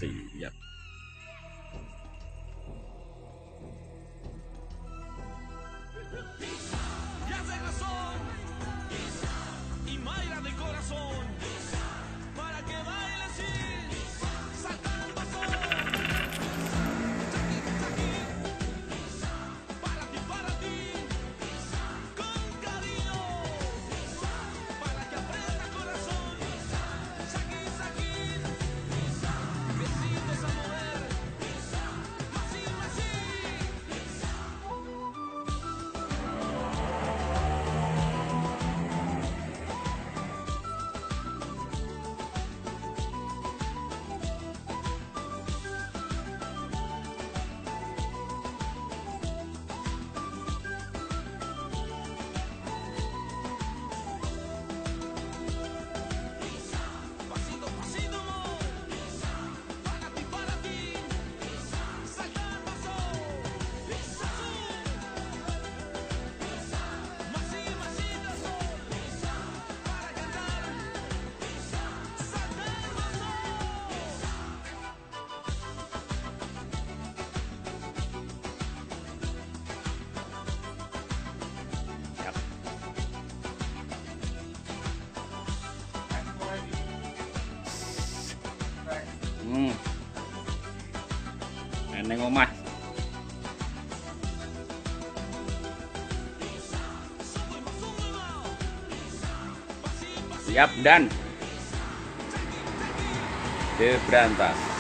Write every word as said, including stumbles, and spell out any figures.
Siap. Ya sé razón y Mayra de corazón para que bailes y saltando son. Para ti, para ti, con cariño, para que aprenda corazón. Saki, saki, besitos a mover, masí, masí. Pasito, pasito, amor. Para ti, para ti. Saltando sol. Azul. Masí, masita sol. Para cantar. Saltando sol. Siap. Hmm. Neneng omah. Siap dan diberantas.